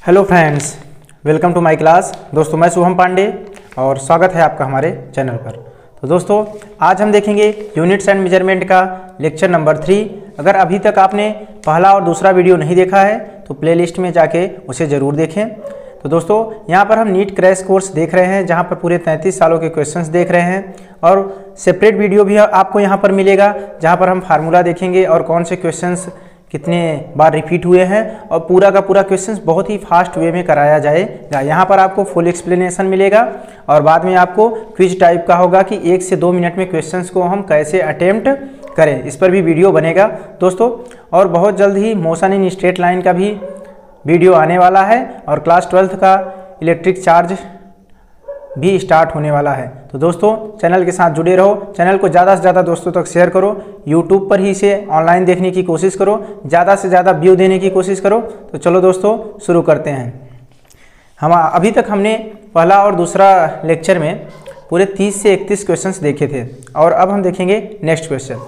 Hello friends, welcome to my class. दोस्तों मैं शुभम पांडे और स्वागत है आपका हमारे चैनल पर। तो दोस्तों आज हम देखेंगे यूनिट्स एंड मेजरमेंट का लेक्चर नंबर 3। अगर अभी तक आपने पहला और दूसरा वीडियो नहीं देखा है तो प्लेलिस्ट में जाके उसे ज़रूर देखें। तो दोस्तों यहाँ पर हम नीट क्रैश कोर्स देख रहे हैं, जहाँ पर पूरे 33 सालों के क्वेश्चंस देख रहे हैं और सेपरेट वीडियो भी आपको यहाँ पर मिलेगा, जहाँ पर हम फार्मूला देखेंगे और कौन से क्वेश्चंस कितने बार रिपीट हुए हैं और पूरा का पूरा क्वेश्चंस बहुत ही फास्ट वे में कराया जाएगा। यहाँ पर आपको फुल एक्सप्लेनेशन मिलेगा और बाद में आपको क्विज टाइप का होगा कि 1 से 2 मिनट में क्वेश्चंस को हम कैसे अटेम्प्ट करें, इस पर भी वीडियो बनेगा दोस्तों। और बहुत जल्द ही मोशन इन स्ट्रेट लाइन का भी वीडियो आने वाला है और क्लास 12th का इलेक्ट्रिक चार्ज भी स्टार्ट होने वाला है। तो दोस्तों चैनल के साथ जुड़े रहो, चैनल को ज़्यादा से ज़्यादा दोस्तों तक शेयर करो, यूट्यूब पर ही इसे ऑनलाइन देखने की कोशिश करो, ज़्यादा से ज़्यादा व्यू देने की कोशिश करो। तो चलो दोस्तों शुरू करते हैं। हम अभी तक हमने पहला और दूसरा लेक्चर में पूरे 30 से 31 क्वेश्चंस देखे थे और अब हम देखेंगे next question.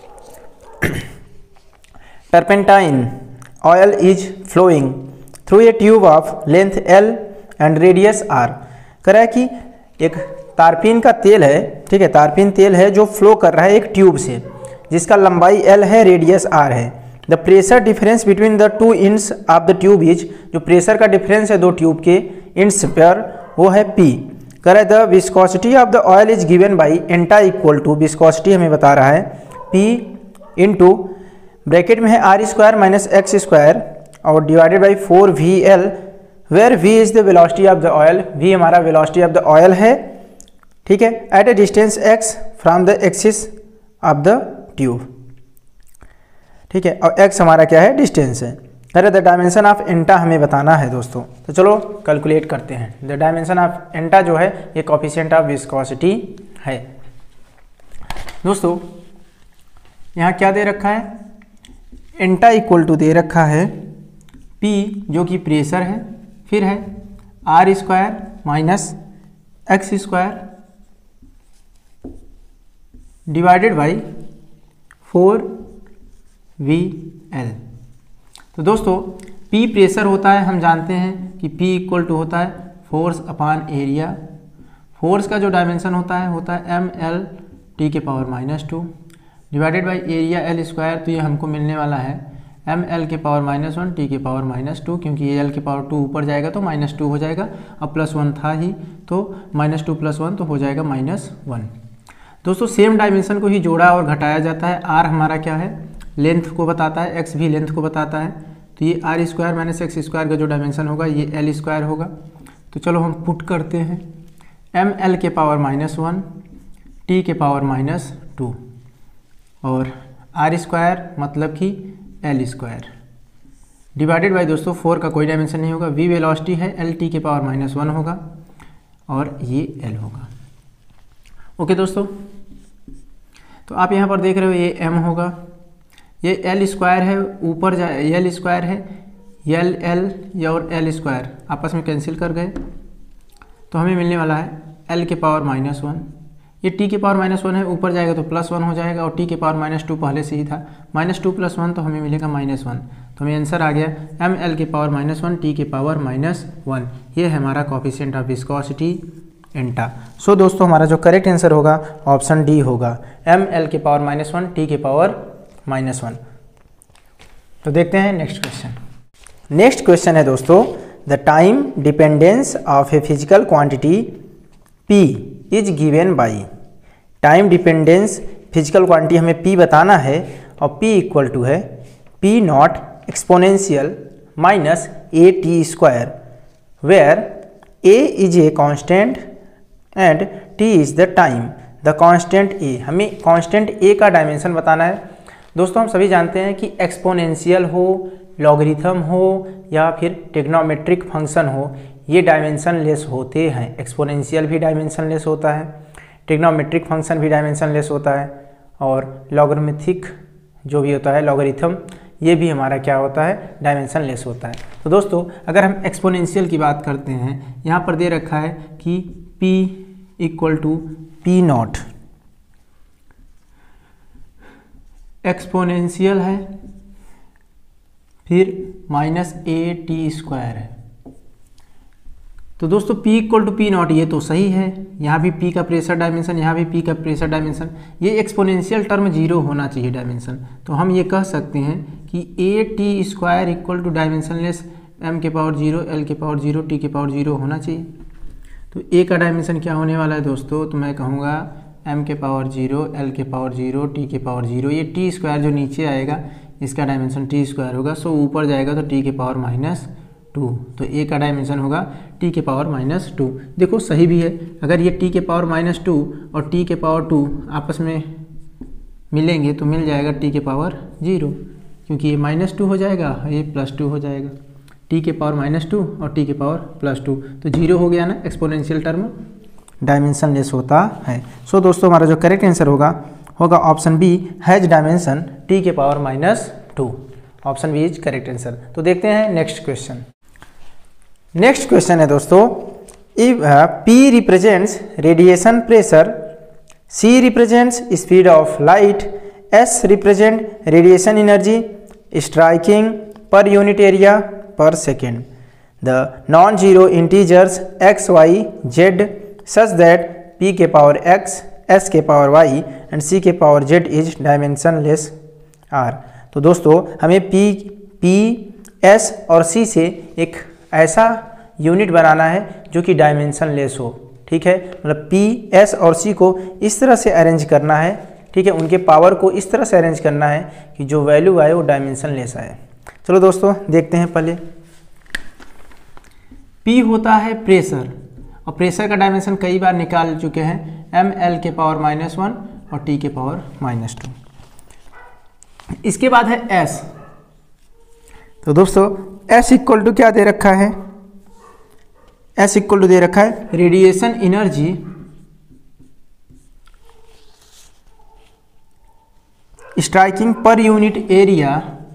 Turpentine oil is flowing through a tube of length L and radius R। कह रहा है कि एक तारपीन का तेल है, ठीक है, तारपीन तेल है जो फ्लो कर रहा है एक ट्यूब से जिसका लंबाई L है, रेडियस R है। The pressure difference between the two ends of the tube is, जो प्रेशर का डिफरेंस है दो ट्यूब के इंड्स पर वो है P। कह रहा है the viscosity of the oil is given by eta equal to, viscosity हमें बता रहा है P इंटू ब्रैकेट में है R² माइनस x² और divided by 4VL where V is the velocity of the oil. V हमारा वेलोसिटी ऑफ द ऑयल है, ठीक है, at a distance x from the axis of the tube, ठीक है, और x हमारा क्या है, डिस्टेंस है। अरे द डायमेंशन ऑफ एंटा हमें बताना है दोस्तों। तो चलो कैलकुलेट करते हैं। द डायमेंशन ऑफ एंटा जो है ये कोफिशिएंट ऑफ विस्कोसिटी है। दोस्तों यहाँ क्या दे रखा है, एंटा इक्वल टू दे रखा है P जो कि प्रेशर है, फिर है R² minus x² divided by 4VL। तो दोस्तों P प्रेशर होता है, हम जानते हैं कि P इक्वल टू होता है फोर्स अपॉन एरिया। फोर्स का जो डायमेंशन होता है mL T के power -2 divided by area L²। तो ये हमको मिलने वाला है mL के पावर -1 T के पावर -2, क्योंकि ये L के पावर 2 ऊपर जाएगा तो -2 हो जाएगा, अब +1 था ही तो -2 + 1 तो हो जाएगा -1। दोस्तों सेम डायमेंशन को ही जोड़ा और घटाया जाता है। R हमारा क्या है, लेंथ को बताता है, x भी लेंथ को बताता है। तो ये R² माइनस x² का जो डायमेंशन होगा ये L² होगा। तो चलो हम पुट करते हैं mL के पावर -1 T के पावर -2 और R² मतलब कि L² डिवाइडेड बाई दोस्तों 4 का कोई डायमेंशन नहीं होगा, V वेलोसिटी है, L T के पावर -1 होगा और ये L होगा। ओके दोस्तों, तो आप यहाँ पर देख रहे हो ये M होगा, ये L² है, ऊपर जाए L² है, L और L² आपस में कैंसिल कर गए तो हमें मिलने वाला है L के पावर -1। ये T के पावर -1 है, ऊपर जाएगा तो +1 हो जाएगा और T के पावर -2 पहले से ही था, -2 + 1 तो हमें मिलेगा -1। तो हमें आंसर आ गया mL के पावर -1 T के पावर -1। ये है हमारा coefficient of viscosity eta. So दोस्तों हमारा जो करेक्ट आंसर होगा ऑप्शन डी होगा, mL के पावर -1 T के पावर -1। तो देखते हैं नेक्स्ट क्वेश्चन। नेक्स्ट क्वेश्चन है दोस्तों, the time dependence of a physical quantity P is given by. Time dependence physical quantity हमें P बताना है और P इक्वल टू है P0 exponential minus AT² where A is a constant and T is the time. The constant A, हमें constant A का dimension बताना है। दोस्तों हम सभी जानते हैं कि एक्सपोनेंशियल हो, लॉगरिथम हो या फिर ट्रिग्नोमेट्रिक फंक्शन हो, ये डायमेंशन लेस होते हैं। एक्सपोनेंशियल भी डायमेंशन लेस होता है, ट्रिग्नोमेट्रिक फंक्शन भी डायमेंशन लेस होता है और लॉगरिथमिक जो भी होता है लॉगरिथम, ये भी हमारा क्या होता है, डायमेंशन लेस होता है। तो दोस्तों अगर हम एक्सपोनेंशियल की बात करते हैं, यहाँ पर दे रखा है कि P equal to P0 exponential है, फिर -AT² है, तो दोस्तों P equal to P naught ये तो सही है, यहाँ भी P का प्रेशर डायमेंशन, यहाँ भी P का प्रेशर डायमेंशन, ये एक्सपोनेंशियल टर्म 0 होना चाहिए डायमेंशन। तो हम ये कह सकते हैं कि AT square equal to dimensionless m के पावर 0 l के पावर 0 t के पावर 0 होना चाहिए। तो A का डायमेंशन क्या होने वाला है दोस्तों, तो मैं कहूँगा m के पावर 0 l के पावर 0 t के पावर 0, ये t स्क्वायर जो नीचे आएगा इसका डायमेंशन t स्क्वायर होगा, सो ऊपर जाएगा तो t के पावर -2। तो A का डायमेंशन होगा t के पावर -2। देखो सही भी है, अगर ये t के पावर -2 और t के पावर 2 आपस में मिलेंगे तो मिल जाएगा t के पावर 0, क्योंकि ये -2 हो जाएगा, ये +2 हो जाएगा, t के पावर -2 और t के पावर +2, तो 0 हो गया ना, एक्सपोनेंशियल टर्म डायमेंशन लेस होता है। सो दोस्तों हमारा जो करेक्ट आंसर होगा option B has dimension t के power -2। Option B is correct answer. तो देखते हैं नेक्स्ट क्वेश्चन। नेक्स्ट क्वेश्चन है दोस्तों, if P represents radiation pressure, C represents speed of light, S represent radiation energy striking per unit area per second, the non zero integers x, y, z such that P के power x, S के power y and C के power z is dimensionless R। तो दोस्तों हमें P, S और C से एक ऐसा यूनिट बनाना है जो कि डायमेंशन लेस हो, ठीक है, मतलब P, S और C को इस तरह से अरेंज करना है, ठीक है, उनके पावर को इस तरह से अरेंज करना है कि जो वैल्यू आए वो डायमेंशन लेस आए। चलो दोस्तों देखते हैं पहले। P होता है प्रेशर, और प्रेशर का डायमेंशन कई बार निकाल चुके हैं, ml के पावर -1 और t के पावर -2। इसके बाद है S। तो दोस्तों S इक्वल टू क्या दे रखा है, S इक्वल टू दे रखा है radiation energy striking per unit area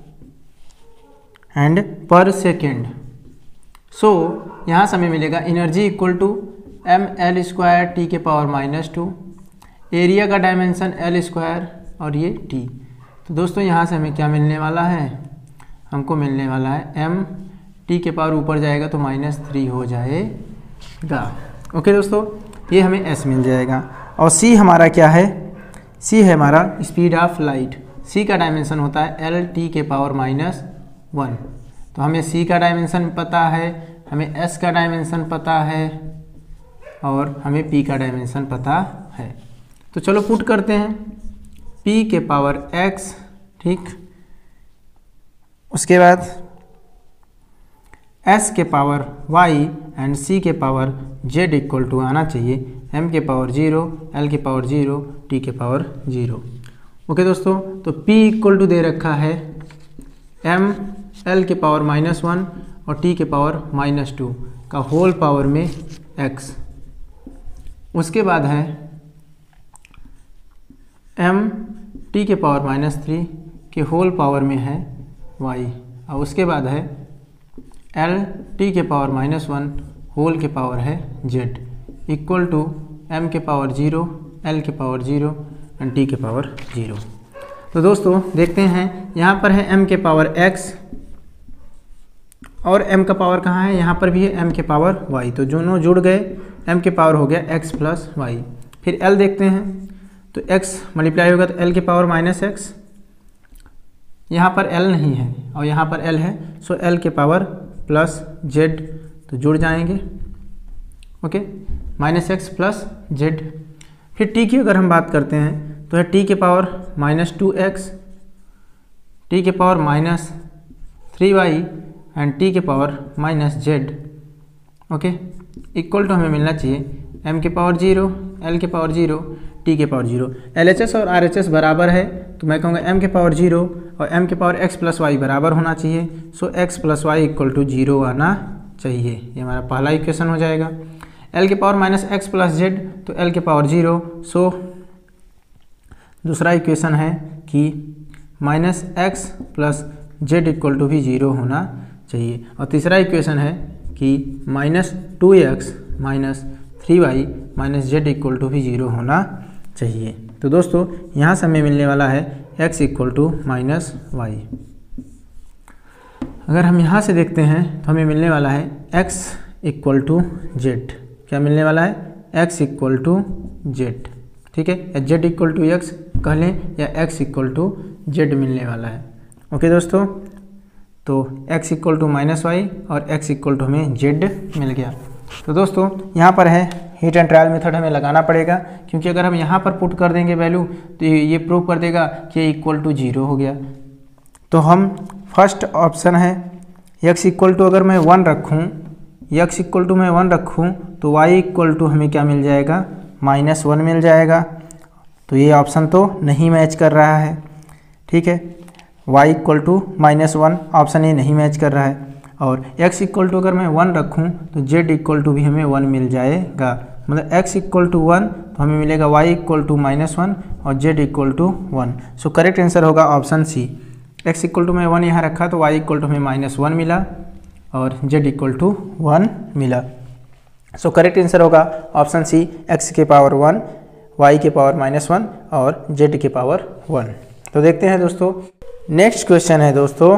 and per second. So यहाँ से हमें मिलेगा energy equal to ml square t के पावर -2, एरिया का डायमेंशन l स्क्वायर और ये t। तो दोस्तों यहाँ से हमें क्या मिलने वाला है, हमको मिलने वाला है m, t के पावर ऊपर जाएगा तो -3 हो जाएगा। ओके दोस्तों, ये हमें s मिल जाएगा। और c हमारा क्या है, c है हमारा स्पीड ऑफ लाइट, c का डायमेंशन होता है l t के पावर -1। तो हमें c का डायमेंशन पता है, हमें s का डायमेंशन पता है और हमें p का डायमेंशन पता है। तो चलो पुट करते हैं, p के पावर x, ठीक, उसके बाद s के पावर y एंड c के पावर z इक्वल टू आना चाहिए m के पावर 0, l के पावर 0, t के पावर 0। ओके दोस्तों, तो p इक्वल टू दे रखा है m l के पावर -1 और t के पावर -2 का होल पावर में x। उसके बाद है m t के पावर -3 के होल पावर में है y, और उसके बाद है l t के पावर -1 होल के पावर है z इक्वल टू m के पावर 0, l के पावर 0 एंड t के पावर 0। तो दोस्तों देखते हैं, यहाँ पर है m के पावर x और m का पावर कहाँ है, यहाँ पर भी है m के पावर y, तो दोनों जुड़ गए, m के पावर हो गया x प्लस y। फिर l देखते हैं, तो x मल्टीप्लाई होगा तो l के पावर -x, यहाँ पर l नहीं है और यहाँ पर l है, सो l के पावर प्लस z, तो जुड़ जाएंगे, ओके, -x प्लस z। फिर t की अगर हम बात करते हैं तो है t के पावर -2x, t के पावर -3y एंड t के power -z, okay, equal to हमें मिलना चाहिए m के पावर 0, l के पावर 0, t के पावर 0। LHS और RHS बराबर है, तो मैं कहूँगा m के पावर 0 और m के पावर x प्लस y बराबर होना चाहिए, so x plus y equal to 0 आना चाहिए। ये हमारा पहला इक्वेशन हो जाएगा। l के पावर -x प्लस z, तो l के पावर 0, सो दूसरा इक्वेशन है कि -x plus z equal to भी 0 होना चाहिए। और तीसरा इक्वेशन है कि -2x -3y -z equal to भी 0 होना चाहिए। तो दोस्तों यहाँ से हमें मिलने वाला है x इक्वल टू -y। अगर हम यहाँ से देखते हैं तो हमें मिलने वाला है x इक्वल टू जेड, क्या मिलने वाला है, एक्स इक्वल टू जेड, ठीक है, या जेड इक्वल टू एक्स कह लें या एक्स इक्वल टू जेड मिलने वाला है। ओके दोस्तों, तो x equal to minus y और x इक्वल टू हमें z मिल गया। तो दोस्तों यहाँ पर है हीट एंड ट्रायल मेथड हमें लगाना पड़ेगा, क्योंकि अगर हम यहाँ पर पुट कर देंगे वैल्यू तो ये प्रूव कर देगा कि इक्वल टू 0 हो गया। तो हम फर्स्ट ऑप्शन है x इक्वल टू अगर मैं 1 रखूँ, x इक्वल टू मैं 1 रखूँ तो y इक्वल टू हमें क्या मिल जाएगा, -1 मिल जाएगा। तो ये ऑप्शन तो नहीं मैच कर रहा है, ठीक है, y इक्वल टू -1 ऑप्शन ये नहीं मैच कर रहा है। और x इक्वल टू अगर मैं 1 रखूँ तो z इक्वल टू भी हमें 1 मिल जाएगा, मतलब x इक्वल टू 1 तो हमें मिलेगा y इक्वल टू -1 और z equal to 1। So correct answer होगा option C. x equal to मैं 1 यहाँ रखा तो y इक्वल टू हमें -1 मिला और z इक्वल टू 1 मिला। सो करेक्ट आंसर होगा ऑप्शन सी, x के पावर 1, y के पावर -1 और z के पावर 1। तो देखते हैं दोस्तों नेक्स्ट क्वेश्चन है दोस्तों,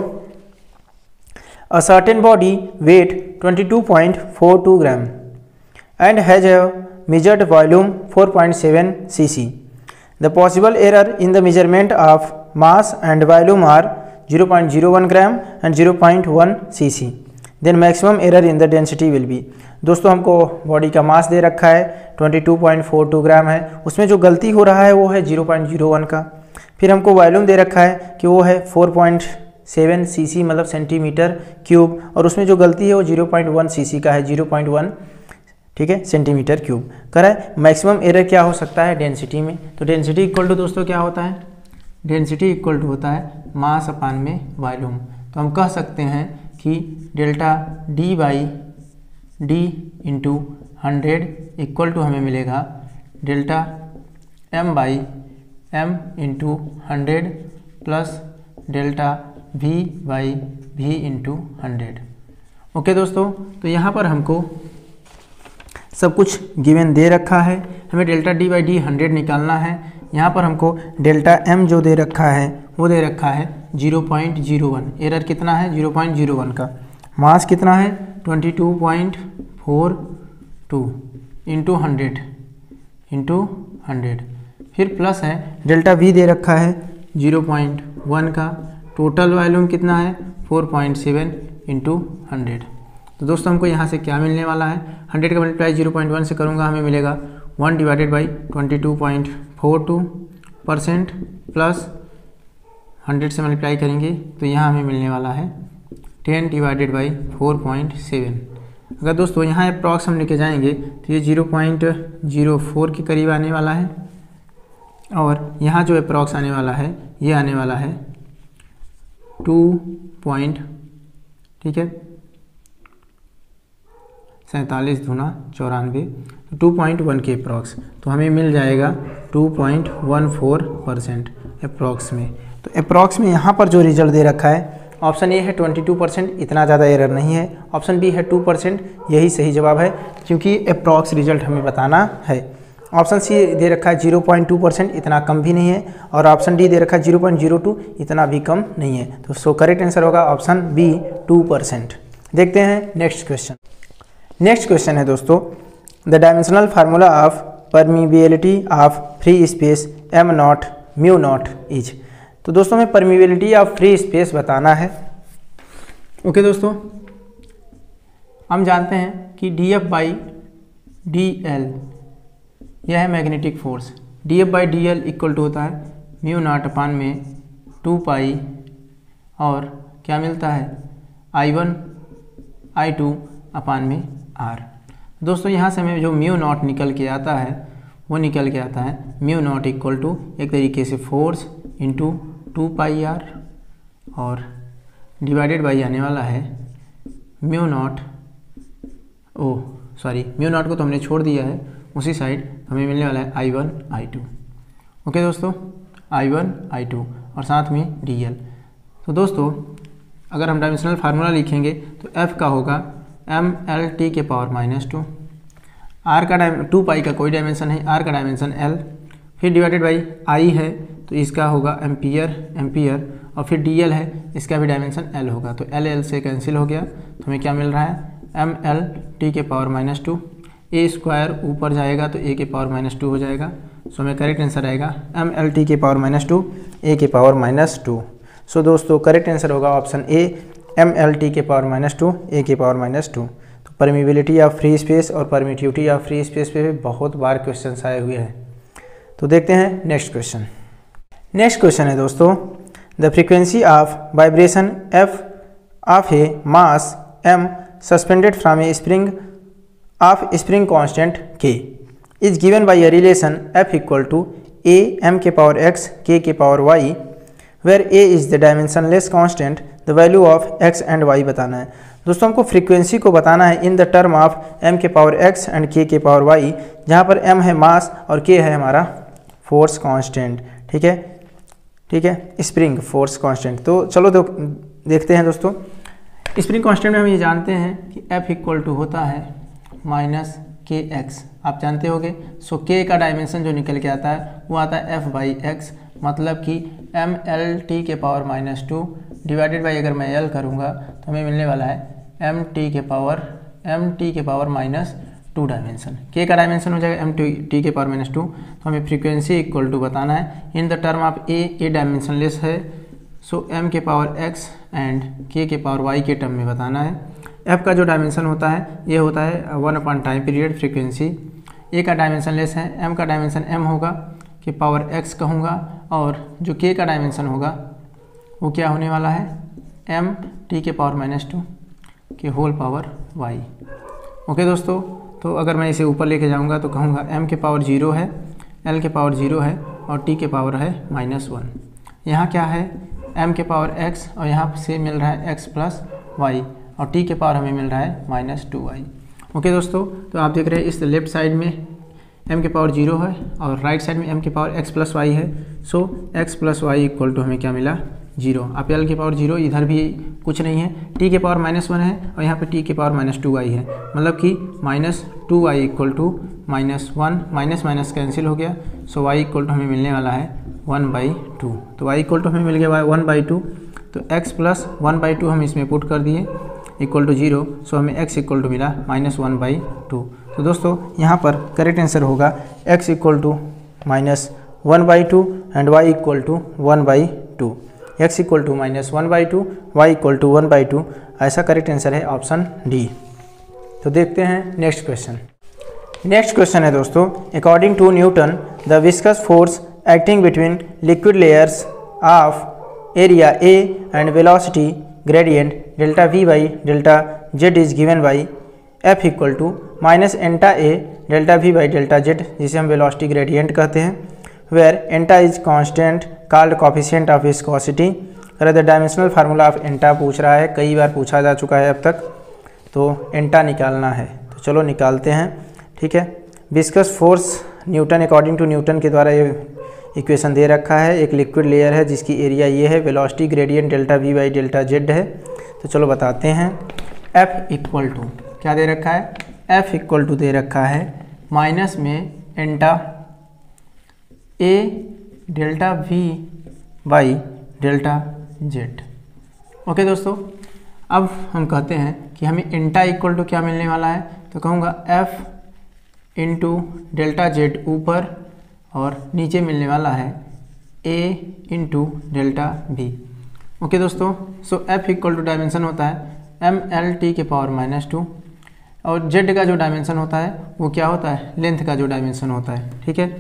a certain body weight 22.42 gram and has a measured volume 4.7 cc. The possible error in the measurement of mass and volume are 0.01 gram and 0.1 cc. Then maximum error in the density will be. दोस्तों हमको body का मास दे रखा है 22.42 ग्राम है, उसमें जो गलती हो रहा है वो है 0.01 का। फिर हमको वॉल्यूम दे रखा है कि वो है 4.7 cc मतलब सेंटीमीटर क्यूब, और उसमें जो गलती है वो 0.1 cc का है, 0.1, ठीक है, सेंटीमीटर क्यूब। कह रहा है मैक्सिमम एरर क्या हो सकता है डेंसिटी में। तो डेंसिटी इक्वल टू दोस्तों क्या होता है, डेंसिटी इक्वल टू होता है मास अपान में वॉल्यूम। तो हम कह सकते हैं कि delta D by D into 100 equal to हमें मिलेगा delta M by m into 100 plus delta v by v into 100। Okay दोस्तों, तो यहाँ पर हमको सब कुछ गिवन दे रखा है, हमें डेल्टा d बाई डी 100 निकालना है। यहाँ पर हमको डेल्टा m जो दे रखा है वो दे रखा है 0.01, एरर कितना है 0.01 का, मास कितना है 22.42 इंटू 100, फिर प्लस है डेल्टा v दे रखा है 0.1 का, टोटल वॉल्यूम कितना है 4.7 इंटू 100। तो दोस्तों हमको यहाँ से क्या मिलने वाला है, 100 का मल्टीप्लाई 0.1 से करूँगा हमें मिलेगा 1 डिवाइडेड बाई 22.42% प्लस 100 से मल्टीप्लाई करेंगे तो यहाँ हमें मिलने वाला है 10 डिवाइडेड बाई 4.7। अगर दोस्तों यहाँ अप्रॉक्स हम लेके जाएंगे तो ये 0.04 के करीब आने वाला है, और यहाँ जो अप्रॉक्स आने वाला है ये आने वाला है 2. ठीक है 47 दूना 94, 2.1 के अप्रॉक्स, तो हमें मिल जाएगा 2.14% अप्रॉक्स में। तो अप्रॉक्स में यहाँ पर जो रिजल्ट दे रखा है ऑप्शन ए है 22%, इतना ज़्यादा एरर नहीं है। ऑप्शन बी है 2%, यही सही जवाब है क्योंकि अप्रॉक्स रिजल्ट हमें बताना है। ऑप्शन सी दे रखा है 0.2%, इतना कम भी नहीं है, और ऑप्शन डी दे रखा है 0.02, इतना भी कम नहीं है। तो सो करेक्ट आंसर होगा ऑप्शन बी 2%। देखते हैं नेक्स्ट क्वेश्चन। नेक्स्ट क्वेश्चन है दोस्तों, the dimensional formula of permeability of free space m naught mu naught is. तो दोस्तों हमें परमिबिलिटी ऑफ फ्री स्पेस बताना है। ओके दोस्तों, हम जानते हैं कि dF बाई dl यह है magnetic force, dF by dl equal to होता है म्यू नॉट अपान में 2 पाई, और क्या मिलता है I1 I2 अपान में R। दोस्तों यहाँ से हमें जो म्यू नॉट निकल के आता है वो निकल के आता है म्यू नॉट इक्वल टू एक तरीके से फोर्स इंटू 2 पाई R, और डिवाइडेड बाई आने वाला है म्यू नॉट, म्यू नॉट को तो हमने छोड़ दिया है उसी साइड, हमें मिलने वाला है I1 I2। ओके दोस्तों, I1 I2 और साथ में dl। तो दोस्तों अगर हम डायमेंशनल फार्मूला लिखेंगे तो f का होगा mLt के पावर -2, r का 2 पाई का कोई डायमेंशन है, r का डायमेंशन l, फिर डिवाइडेड बाई I है तो इसका होगा एम्पियर, और फिर dl है इसका भी डायमेंशन l होगा, तो l से कैंसिल हो गया, तो हमें क्या मिल रहा है ml t के पावर -2, ए स्क्वायर ऊपर जाएगा तो ए के पावर -2 हो जाएगा। सो हमें करेक्ट आंसर आएगा ml t के पावर -2 ए के पावर -2। सो दोस्तों करेक्ट आंसर होगा ऑप्शन ए ml t के पावर -2 ए के पावर -2। तो परमिबिलिटी ऑफ फ्री स्पेस और परमिटिविटी ऑफ फ्री स्पेस पे भी बहुत बार क्वेश्चन आए हुए हैं। तो देखते हैं नेक्स्ट क्वेश्चन। नेक्स्ट क्वेश्चन है दोस्तों, the frequency of vibration f of a mass m suspended from a spring of spring constant k is given by a relation f equal to a m के power x k के power y where a is the dimensionless constant, the value of x and y बताना है। दोस्तों हमको frequency को बताना है in the term of m के पावर x एंड k के पावर y, जहाँ पर m है मास और k है हमारा फोर्स कांस्टेंट। ठीक है, स्प्रिंग फोर्स कांस्टेंट। तो चलो देखते हैं दोस्तों। स्प्रिंग कांस्टेंट में हम ये जानते हैं कि f इक्वल टू होता है -kx, आप जानते होंगे। सो k का डायमेंशन जो निकल के आता है वो आता है f/x, मतलब कि mlt के पावर -2 डिवाइडेड बाई, अगर मैं l करूँगा तो हमें मिलने वाला है mt के पावर -2 डायमेंशन। k का डायमेंशन हो जाएगा mt के पावर -2। तो हमें फ्रीक्वेंसी इक्वल टू बताना है in the term of a dimensionless है, सो m के पावर x एंड k के पावर y के टर्म में बताना है। f का जो डायमेंशन होता है ये होता है 1 टाइम पीरियड फ्रीक्वेंसी। a का डायमेंशन लेस है, m का डायमेंशन m होगा कि पावर x कहूँगा, और जो k का डायमेंशन होगा वो क्या होने वाला है m t के पावर -2 के होल पावर y। ओके दोस्तों, तो अगर मैं इसे ऊपर लेके जाऊँगा तो कहूँगा m के पावर 0 है, l के पावर 0 है और t के पावर है -1। यहाँ क्या है m के पावर x और यहाँ से मिल रहा है x प्लस y और t के पावर हमें मिल रहा है -2y। ओके दोस्तों, तो आप देख रहे हैं इस लेफ्ट साइड में m के पावर 0 है और राइट साइड में m के पावर x प्लस y है। So x plus y equal to हमें क्या मिला 0। अब l के पावर 0, इधर भी कुछ नहीं है, t के पावर -1 है और यहाँ पे t के पावर -2y है, मतलब कि -2y equal to -1, minus cancel हो गया। सो y इक्वल टू हमें मिलने वाला है 1/2। तो y इक्वल टू हमें मिल गया 1/2। तो x प्लस 1/2 हम इसमें पुट कर दिए इक्वल टू 0। सो हमें x इक्वल टू मिला -1/2। तो दोस्तों यहाँ पर करेक्ट आंसर होगा x equal to -1/2 and y equal to 1/2। x equal to -1/2, y equal to 1/2, ऐसा करेक्ट आंसर है ऑप्शन डी। तो देखते हैं नेक्स्ट क्वेश्चन। नेक्स्ट क्वेश्चन है दोस्तों, according to Newton the viscous force acting between liquid layers of area A and velocity gradient delta V by delta Z is given by F equal to -eta A delta V by delta Z, जिसे हम velocity gradient कहते हैं, where eta is constant called coefficient of viscosity। अगर the dimensional formula of eta पूछ रहा है, कई बार पूछा जा चुका है अब तक, तो एंटा निकालना है। तो चलो निकालते हैं। ठीक है, viscous force Newton, according to Newton के द्वारा ये इक्वेशन दे रखा है। एक लिक्विड लेयर है जिसकी एरिया ये है, velocity gradient delta V by delta Z है। तो चलो बताते हैं। F इक्वल टू क्या दे रखा है, F इक्वल टू दे रखा है माइनस में eta A delta V by delta Z। Okay दोस्तों, अब हम कहते हैं कि हमें एंटा इक्वल टू क्या मिलने वाला है, तो कहूँगा F इंटू डेल्टा Z ऊपर और नीचे मिलने वाला है A into delta V। Okay दोस्तों, so F equal to dimension होता है mlt के पावर -2 और Z का जो डायमेंशन होता है वो क्या होता है, लेंथ का जो डायमेंशन होता है। ठीक है,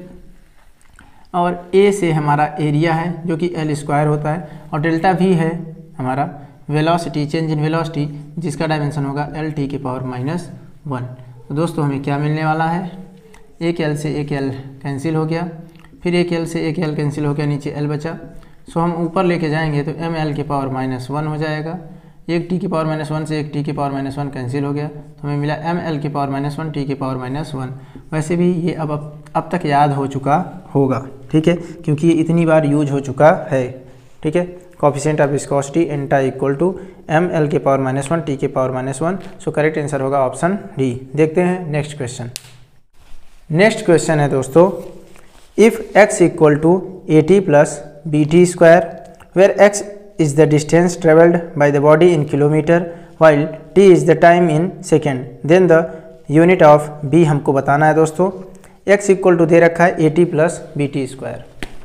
और A से हमारा एरिया है जो कि L² होता है और डेल्टा V है हमारा वेलोसिटी, चेंज इन वेलोसिटी, जिसका डायमेंशन होगा lt के पावर -1। तो दोस्तों हमें क्या मिलने वाला है, एक L से एक L कैंसिल हो गया, फिर एक L से एक L कैंसिल हो गया, नीचे L बचा। सो हम ऊपर लेके जाएंगे तो ml के पावर -1 हो जाएगा, एक t के पावर -1 से एक t के पावर -1 कैंसिल हो गया, तो हमें मिला ml के पावर -1 t के पावर -1। वैसे भी ये अब तक याद हो चुका होगा, ठीक है, क्योंकि ये इतनी बार यूज हो चुका है। ठीक है, coefficient of viscosity eta equal to ml के पावर -1 t के पावर -1। सो करेक्ट आंसर होगा ऑप्शन डी। देखते हैं नेक्स्ट क्वेश्चन। नेक्स्ट क्वेश्चन है दोस्तों, if x equal to at plus bt square where x is the distance traveled by the body in kilometer while T is the time in second, then the unit of B हमको बताना है दोस्तों। x equal to दे रखा है AT plus BT square,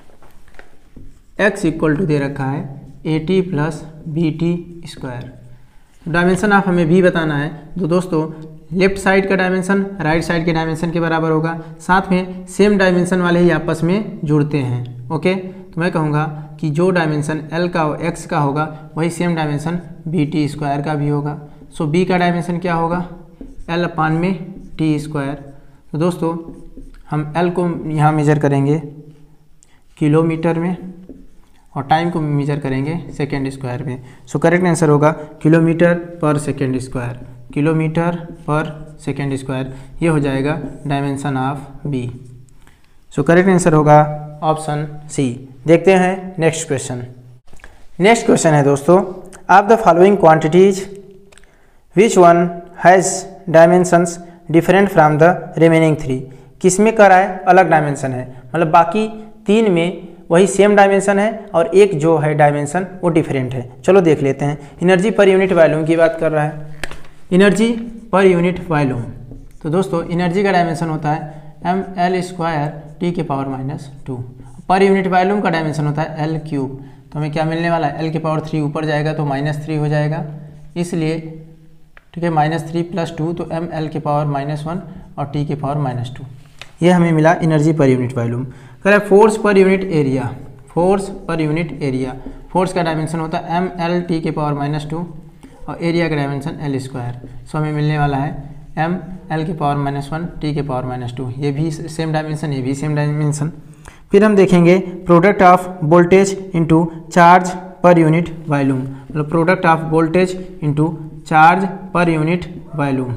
x equal to दे रखा है AT plus BT square. Dimension of हमें भी बताना है, तो दोस्तों लेफ्ट साइड का डायमेंशन राइट साइड के डायमेंशन के बराबर होगा, साथ में सेम डायमेंशन वाले ही आपस में जुड़ते हैं। ओके, तो मैं कहूँगा कि जो डायमेंशन L का x का होगा वही सेम डायमेंशन BT स्क्वायर का भी होगा। सो B का डायमेंशन क्या होगा, L अपान में T स्क्वायर। तो दोस्तों हम L को यहाँ मेजर करेंगे किलोमीटर में और टाइम को मेजर करेंगे सेकेंड स्क्वायर में। सो करेक्ट आंसर होगा kilometre per second square, kilometre per second square. ये हो जाएगा dimension of B. So correct answer होगा ऑप्शन सी। देखते हैं नेक्स्ट क्वेश्चन। नेक्स्ट क्वेश्चन है दोस्तों, of the following quantities which one has dimensions different from the remaining three. किसमें का है अलग डायमेंशन है, मतलब बाकी तीन में वही सेम डायमेंशन है और एक जो है डायमेंशन वो डिफरेंट है। चलो देख लेते हैं। एनर्जी पर यूनिट वॉल्यूम की बात कर रहा है, एनर्जी पर यूनिट वॉल्यूम। तो दोस्तों एनर्जी का डायमेंशन होता है ml स्क्वायर टी के पावर -2, पर यूनिट वॉल्यूम का डायमेंशन होता है L क्यूब। तो हमें क्या मिलने वाला है, L के पावर 3 ऊपर जाएगा तो -3 हो जाएगा, इसलिए ठीक है -3 + 2 तो ml के पावर -1 और t के पावर -2। ये हमें मिला एनर्जी पर यूनिट वॉल्यूम। कह रहा है force per unit area, force per unit area. Force का डायमेंशन होता है ml t के पावर -2 और एरिया का डायमेंशन L स्क्वायर। सो हमें मिलने वाला है ml के पावर -1 t के पावर -2। ये भी सेम डायमेंशन, ये भी सेम डायमेंशन। फिर हम देखेंगे product of voltage into charge per unit volume, मतलब product of voltage into charge per unit volume.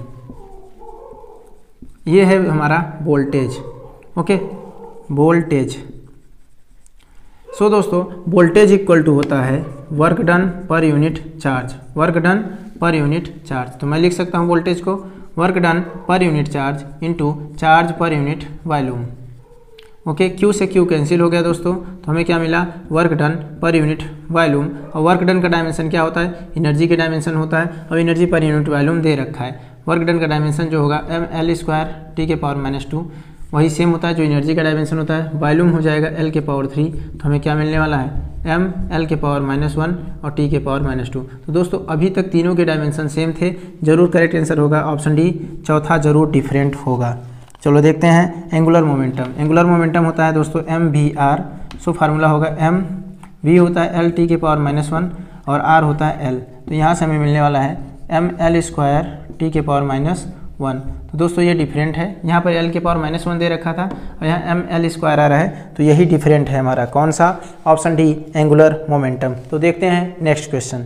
ये है हमारा वोल्टेज। Okay, voltage. सो दोस्तों वोल्टेज इक्वल टू होता है work done per unit charge, work done per unit charge. तो मैं लिख सकता हूँ वोल्टेज को work done per unit charge into charge per unit volume. Okay, Q से Q कैंसिल हो गया दोस्तों, तो हमें क्या मिला work done per unit volume. और वर्क डन का डायमेंशन क्या होता है, एनर्जी के डायमेंशन होता है और एनर्जी पर यूनिट वॉल्यूम दे रखा है। वर्क डन का डायमेंशन जो होगा ml स्क्वायर टी के पावर -2, वही सेम होता है जो एनर्जी का डायमेंशन होता है। वॉल्यूम हो जाएगा L के पावर 3, तो हमें क्या मिलने वाला है ml के पावर -1 और t के पावर -2। तो दोस्तों अभी तक तीनों के डायमेंशन सेम थे, जरूर करेक्ट आंसर होगा ऑप्शन डी, चौथा जरूर डिफरेंट होगा। चलो देखते हैं एंगुलर मोमेंटम। एंगुलर मोमेंटम होता है दोस्तों mvr। सो फार्मूला होगा mv होता है L t के पावर -1 और r होता है L। तो यहाँ से हमें मिलने वाला है ml स्क्वायर टी के पावर -1। तो दोस्तों ये डिफरेंट है, यहाँ पर L के पावर -1 दे रखा था और यहाँ ml स्क्वायर आ रहा है, तो यही डिफरेंट है हमारा। कौन सा, ऑप्शन डी एंगुलर मोमेंटम। तो देखते हैं नेक्स्ट क्वेश्चन।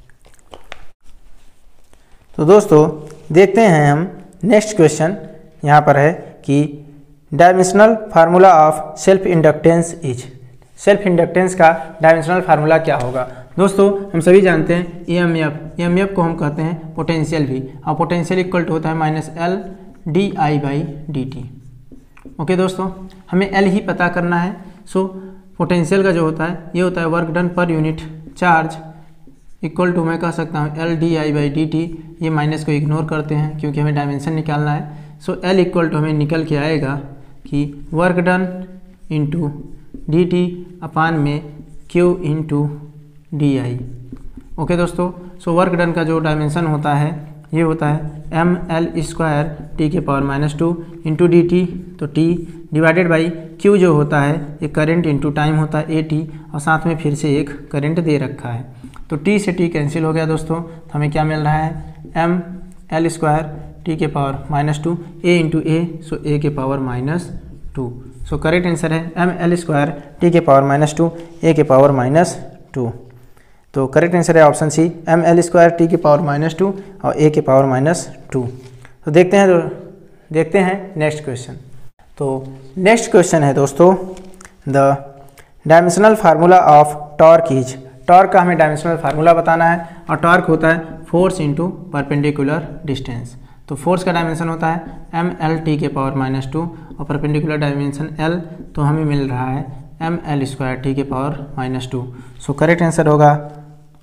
तो दोस्तों देखते हैं हम नेक्स्ट क्वेश्चन। यहाँ पर है कि dimensional formula of self inductance is, self inductance का डायमेंशनल फार्मूला क्या होगा। दोस्तों हम सभी जानते हैं EMF को हम कहते हैं पोटेंशियल भी, और पोटेंशियल इक्वल टू होता है -L di/dt। ओके दोस्तों, हमें L ही पता करना है। सो पोटेंशियल का जो होता है ये होता है work done per unit charge equal to, मैं कह सकता हूँ L di/dt। ये माइनस को इग्नोर करते हैं क्योंकि हमें डायमेंशन निकालना है। सो L इक्वल टू हमें निकल के आएगा कि work done into dt upon में Q इंटू di। ओके दोस्तों, सो वर्क डन का जो डायमेंशन होता है ये होता है ml स्क्वायर टी के पावर -2 इंटू dt, तो t डिवाइडेड बाई Q जो होता है ये करंट इंटू टाइम होता है AT, और साथ में फिर से एक करंट दे रखा है। तो t से t कैंसिल हो गया दोस्तों, तो हमें क्या मिल रहा है ml स्क्वायर टी के power -2 a into a, so a के पावर -2। सो करेक्ट आंसर है ml स्क्वायर टी के पावर -2 a के पावर -2। तो करेक्ट आंसर है option C ml square T के पावर -2 और a के पावर -2। तो देखते हैं नेक्स्ट क्वेश्चन। तो नेक्स्ट क्वेश्चन है दोस्तों, the dimensional formula of torque is. Torque का हमें डायमेंशनल फार्मूला बताना है, और टॉर्क होता है फोर्स इंटू परपेंडिकुलर डिस्टेंस। तो फोर्स का डायमेंशन होता है ml t के पावर -2 और परपेंडिकुलर डायमेंशन L, तो हमें मिल रहा है ml स्क्वायर टी के पावर -2। सो करेक्ट आंसर होगा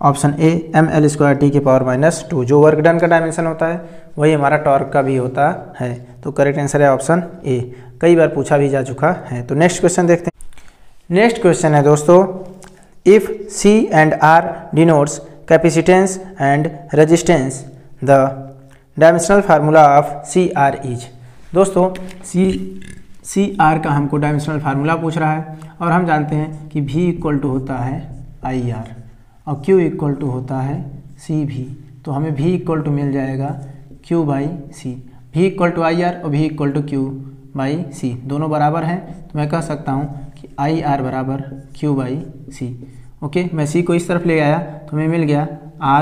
ऑप्शन ए ml² की पावर -2। जो वर्क डन का डायमेंशन होता है वही हमारा टॉर्क का भी होता है। तो करेक्ट आंसर है ऑप्शन ए। कई बार पूछा भी जा चुका है। तो नेक्स्ट क्वेश्चन देखते हैं। नेक्स्ट क्वेश्चन है दोस्तों, if C and R denotes capacitance and resistance, the dimensional formula of CR is। दोस्तों CR का हमको डायमेंशनल फार्मूला पूछ रहा है और हम जानते हैं कि V इक्वल टू होता है IR और Q इक्वल टू होता है CV। तो हमें V इक्वल टू मिल जाएगा Q/C। V equal to IR और V इक्वल टू Q/C दोनों बराबर हैं, तो मैं कह सकता हूँ कि IR बराबर Q/C। ओके, मैं C को इस तरफ ले आया तो हमें मिल गया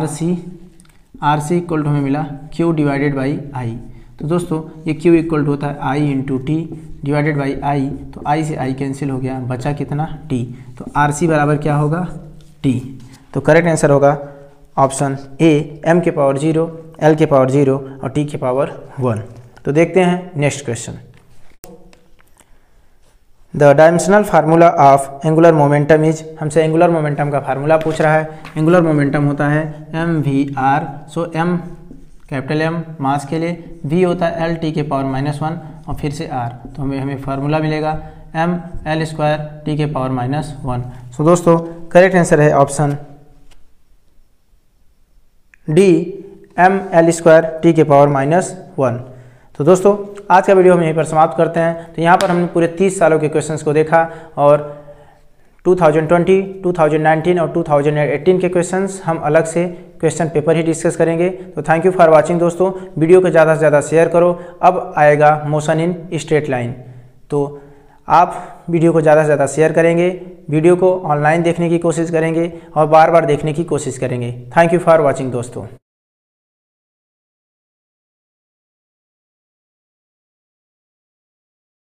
RC इक्वल टू हमें मिला Q/I। तो दोस्तों ये Q इक्वल टू होता है I into T divided by I। तो I से I कैंसिल हो गया, बचा कितना T। तो RC बराबर क्या होगा T। तो करेक्ट आंसर होगा ऑप्शन ए m के पावर 0, l के पावर 0 और t के पावर 1। तो देखते हैं next question. The dimensional formula of angular momentum is. हमसे एंगुलर मोमेंटम का फार्मूला पूछ रहा है। एंगुलर मोमेंटम होता है mvr। सो m कैपिटल M मास के लिए, v होता है l t के पावर -1 और फिर से r। तो हमें फार्मूला मिलेगा ml² t के पावर -1। सो दोस्तों करेक्ट आंसर है ऑप्शन डी ml² t के पावर -1। तो दोस्तों आज का वीडियो हम यहीं पर समाप्त करते हैं। तो यहाँ पर हमने पूरे 30 सालों के क्वेश्चंस को देखा और 2020, 2019 और 2018 के क्वेश्चंस हम अलग से क्वेश्चन पेपर ही डिस्कस करेंगे। तो थैंक यू फॉर वाचिंग दोस्तों। वीडियो को ज़्यादा से ज़्यादा शेयर करो। अब आएगा मोशन इन स्ट्रेट लाइन। तो आप वीडियो को ज़्यादा से ज़्यादा शेयर करेंगे, वीडियो को ऑनलाइन देखने की कोशिश करेंगे और बार बार देखने की कोशिश करेंगे। थैंक यू फॉर वाचिंग दोस्तों।